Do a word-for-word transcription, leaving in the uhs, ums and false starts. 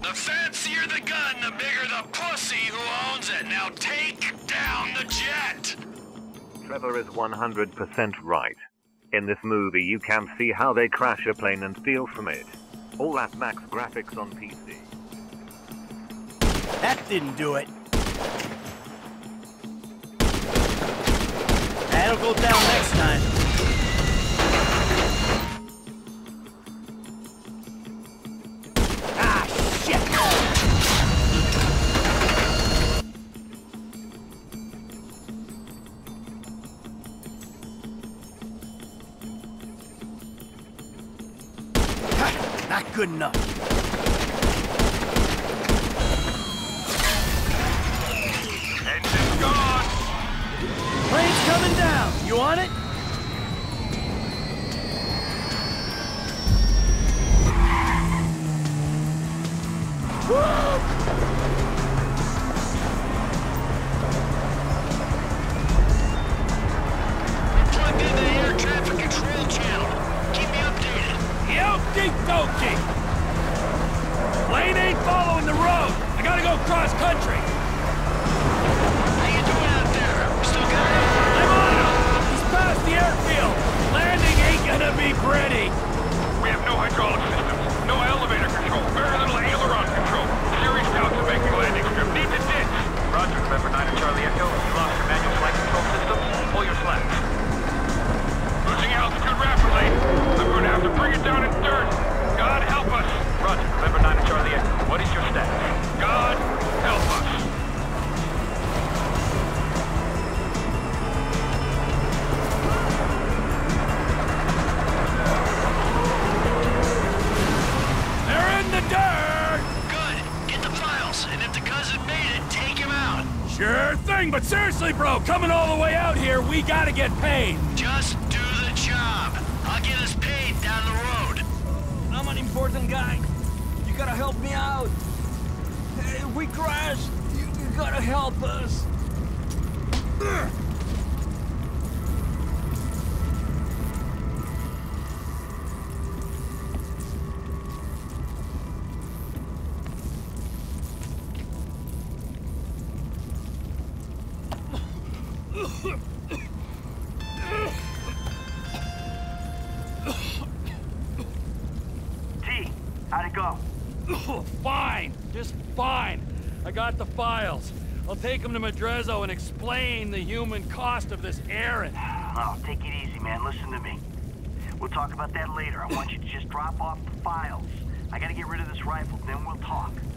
The fancier the gun, the bigger the pussy who owns it. Now take down the jet! Trevor is one hundred percent right. In this movie, you can see how they crash a plane and steal from it. All that max graphics on P C. That didn't do it. That'll go down next time. Ah, shit! Ha, not good enough. Engine's gone! Plane's coming down. You on it? Woo! Plugged into the air traffic control channel. Keep me updated. Okie dokie. Plane ain't following the road. I gotta go cross country. How you doing out there? Still got it? I'm on him! He's past the airfield! Landing ain't gonna be pretty! We have no hydraulic systems, no elevator control, very little aileron control. Serious doubts of making landing strip. Need to ditch. Roger, November nine and Charlie Echo. You lost your manual flight control systems. Pull your flags. Losing altitude rapidly. I'm going to have to bring it down in dirt. God help us. Roger, November nine and Charlie Echo. What is your status? God help us. Sure thing, but seriously, bro, coming all the way out here, we gotta get paid. Just do the job. I'll get us paid down the road. I'm an important guy. You gotta help me out. Hey, we crashed. You, you gotta help us. T, how'd it go? Fine, just fine. I got the files. I'll take them to Madrazo and explain the human cost of this errand. Oh, take it easy, man. Listen to me. We'll talk about that later. I want you to just drop off the files. I gotta get rid of this rifle, then we'll talk.